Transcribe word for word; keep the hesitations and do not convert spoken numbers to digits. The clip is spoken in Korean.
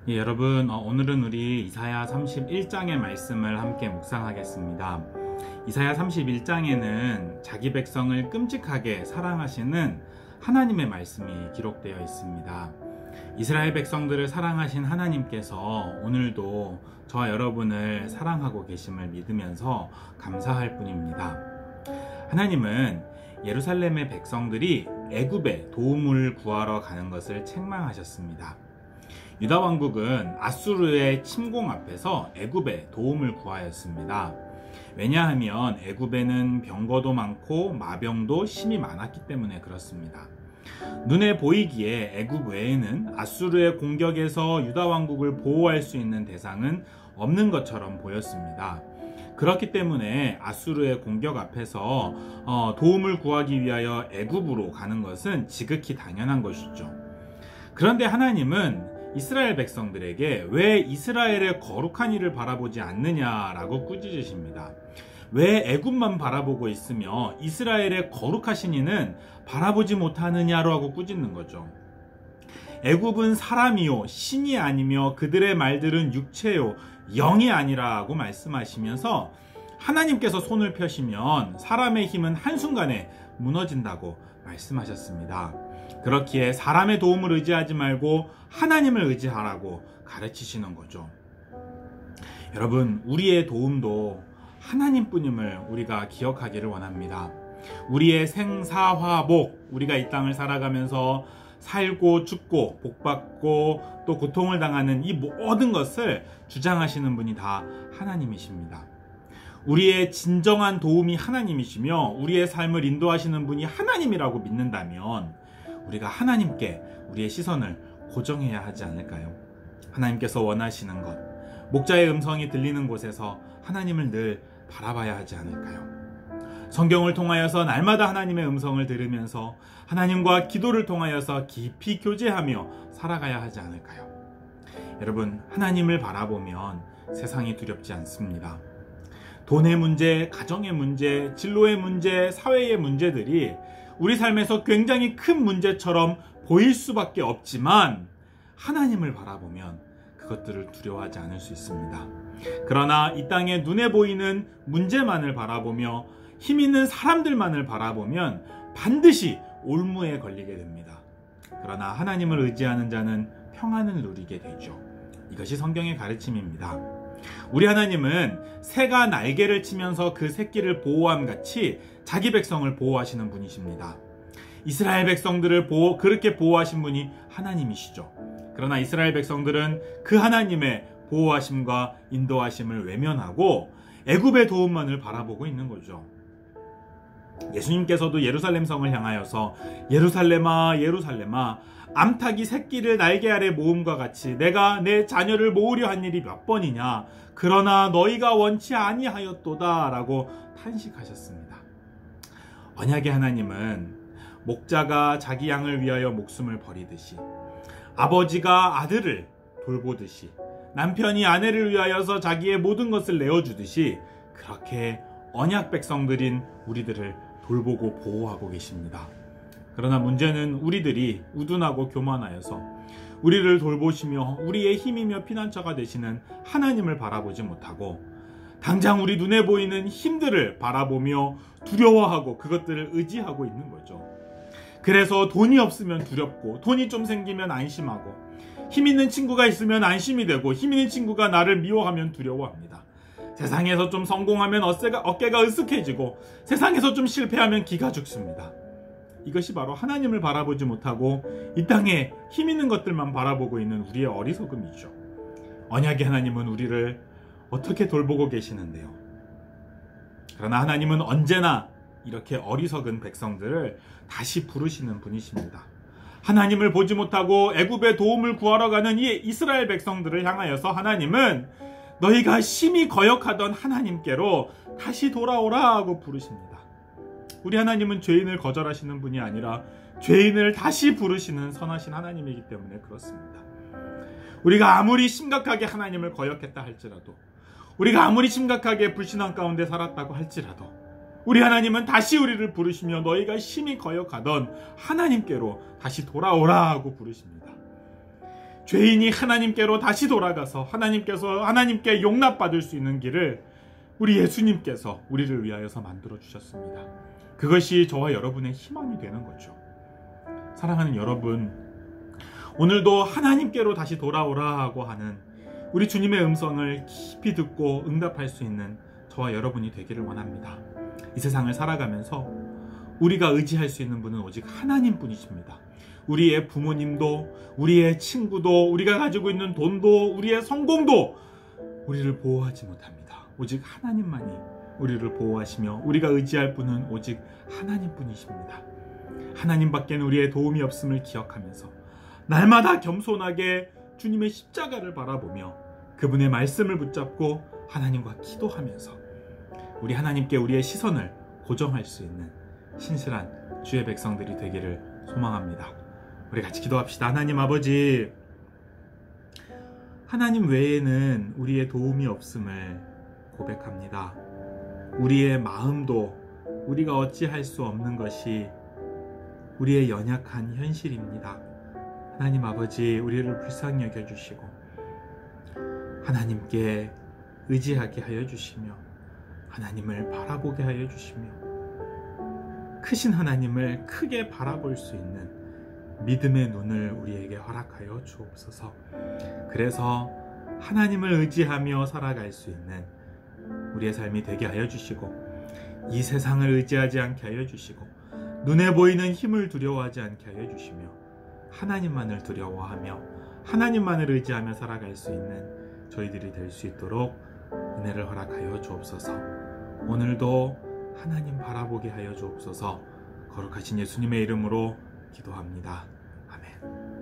예, 여러분, 어, 오늘은 우리 이사야 삼십일 장의 말씀을 함께 묵상하겠습니다. 이사야 삼십일 장에는 자기 백성을 끔찍하게 사랑하시는 하나님의 말씀이 기록되어 있습니다. 이스라엘 백성들을 사랑하신 하나님께서 오늘도 저와 여러분을 사랑하고 계심을 믿으면서 감사할 뿐입니다. 하나님은 예루살렘의 백성들이 애굽에 도움을 구하러 가는 것을 책망하셨습니다. 유다 왕국은 아수르의 침공 앞에서 애굽에 도움을 구하였습니다. 왜냐하면 애굽에는 병거도 많고 마병도 심히 많았기 때문에 그렇습니다. 눈에 보이기에 애굽 외에는 아수르의 공격에서 유다 왕국을 보호할 수 있는 대상은 없는 것처럼 보였습니다. 그렇기 때문에 아수르의 공격 앞에서 어, 도움을 구하기 위하여 애굽으로 가는 것은 지극히 당연한 것이죠. 그런데 하나님은 이스라엘 백성들에게 왜 이스라엘의 거룩한 일을 바라보지 않느냐라고 꾸짖으십니다. 왜 애굽만 바라보고 있으며 이스라엘의 거룩하신 이는 바라보지 못하느냐라고 꾸짖는 거죠. 애굽은 사람이요 신이 아니며 그들의 말들은 육체요 영이 아니라고 말씀하시면서 하나님께서 손을 펴시면 사람의 힘은 한순간에 무너진다고 말씀하셨습니다. 그렇기에 사람의 도움을 의지하지 말고 하나님을 의지하라고 가르치시는 거죠. 여러분, 우리의 도움도 하나님뿐임을 우리가 기억하기를 원합니다. 우리의 생사화복, 우리가 이 땅을 살아가면서 살고 죽고 복받고 또 고통을 당하는 이 모든 것을 주장하시는 분이 다 하나님이십니다. 우리의 진정한 도움이 하나님이시며 우리의 삶을 인도하시는 분이 하나님이라고 믿는다면 우리가 하나님께 우리의 시선을 고정해야 하지 않을까요? 하나님께서 원하시는 것, 목자의 음성이 들리는 곳에서 하나님을 늘 바라봐야 하지 않을까요? 성경을 통하여서 날마다 하나님의 음성을 들으면서 하나님과 기도를 통하여서 깊이 교제하며 살아가야 하지 않을까요? 여러분, 하나님을 바라보면 세상이 두렵지 않습니다. 돈의 문제, 가정의 문제, 진로의 문제, 사회의 문제들이 우리 삶에서 굉장히 큰 문제처럼 보일 수밖에 없지만 하나님을 바라보면 그것들을 두려워하지 않을 수 있습니다. 그러나 이 땅에 눈에 보이는 문제만을 바라보며 힘 있는 사람들만을 바라보면 반드시 올무에 걸리게 됩니다. 그러나 하나님을 의지하는 자는 평안을 누리게 되죠. 이것이 성경의 가르침입니다. 우리 하나님은 새가 날개를 치면서 그 새끼를 보호함 같이 자기 백성을 보호하시는 분이십니다. 이스라엘 백성들을 보호, 그렇게 보호하신 분이 하나님이시죠. 그러나 이스라엘 백성들은 그 하나님의 보호하심과 인도하심을 외면하고 애굽의 도움만을 바라보고 있는 거죠. 예수님께서도 예루살렘 성을 향하여서 예루살렘아 예루살렘아 암탉이 새끼를 날개 아래 모음과 같이 내가 내 자녀를 모으려 한 일이 몇 번이냐 그러나 너희가 원치 아니하였도다 라고 탄식하셨습니다. 언약의 하나님은 목자가 자기 양을 위하여 목숨을 버리듯이 아버지가 아들을 돌보듯이 남편이 아내를 위하여서 자기의 모든 것을 내어주듯이 그렇게 언약 백성들인 우리들을 돌보고 보호하고 계십니다. 그러나 문제는 우리들이 우둔하고 교만하여서 우리를 돌보시며 우리의 힘이며 피난처가 되시는 하나님을 바라보지 못하고 당장 우리 눈에 보이는 힘들을 바라보며 두려워하고 그것들을 의지하고 있는 거죠. 그래서 돈이 없으면 두렵고 돈이 좀 생기면 안심하고 힘 있는 친구가 있으면 안심이 되고 힘 있는 친구가 나를 미워하면 두려워합니다. 세상에서 좀 성공하면 어깨가, 어깨가 으쓱해지고 세상에서 좀 실패하면 기가 죽습니다. 이것이 바로 하나님을 바라보지 못하고 이 땅에 힘 있는 것들만 바라보고 있는 우리의 어리석음이죠. 언약의 하나님은 우리를 어떻게 돌보고 계시는데요. 그러나 하나님은 언제나 이렇게 어리석은 백성들을 다시 부르시는 분이십니다. 하나님을 보지 못하고 애굽의 도움을 구하러 가는 이 이스라엘 백성들을 향하여서 하나님은 너희가 심히 거역하던 하나님께로 다시 돌아오라 하고 부르십니다. 우리 하나님은 죄인을 거절하시는 분이 아니라 죄인을 다시 부르시는 선하신 하나님이기 때문에 그렇습니다. 우리가 아무리 심각하게 하나님을 거역했다 할지라도 우리가 아무리 심각하게 불신앙 가운데 살았다고 할지라도 우리 하나님은 다시 우리를 부르시며 너희가 심히 거역하던 하나님께로 다시 돌아오라 하고 부르십니다. 죄인이 하나님께로 다시 돌아가서 하나님께서 하나님께 용납받을 수 있는 길을 우리 예수님께서 우리를 위하여서 만들어 주셨습니다. 그것이 저와 여러분의 희망이 되는 거죠. 사랑하는 여러분, 오늘도 하나님께로 다시 돌아오라고 하는 우리 주님의 음성을 깊이 듣고 응답할 수 있는 저와 여러분이 되기를 원합니다. 이 세상을 살아가면서 우리가 의지할 수 있는 분은 오직 하나님뿐이십니다. 우리의 부모님도, 우리의 친구도, 우리가 가지고 있는 돈도, 우리의 성공도 우리를 보호하지 못합니다. 오직 하나님만이 우리를 보호하시며 우리가 의지할 분은 오직 하나님뿐이십니다. 하나님밖에는 우리의 도움이 없음을 기억하면서 날마다 겸손하게 주님의 십자가를 바라보며 그분의 말씀을 붙잡고 하나님과 기도하면서 우리 하나님께 우리의 시선을 고정할 수 있는 신실한 주의 백성들이 되기를 소망합니다. 우리 같이 기도합시다. 하나님 아버지, 하나님 외에는 우리의 도움이 없음을 고백합니다. 우리의 마음도 우리가 어찌할 수 없는 것이 우리의 연약한 현실입니다. 하나님 아버지, 우리를 불쌍히 여겨주시고 하나님께 의지하게 하여 주시며 하나님을 바라보게 하여 주시며 크신 하나님을 크게 바라볼 수 있는 믿음의 눈을 우리에게 허락하여 주옵소서. 그래서 하나님을 의지하며 살아갈 수 있는 우리의 삶이 되게 하여 주시고 이 세상을 의지하지 않게 하여 주시고 눈에 보이는 힘을 두려워하지 않게 하여 주시며 하나님만을 두려워하며 하나님만을 의지하며 살아갈 수 있는 저희들이 될 수 있도록 은혜를 허락하여 주옵소서. 오늘도 하나님 바라보게 하여 주옵소서. 거룩하신 예수님의 이름으로 기도합니다. 아멘.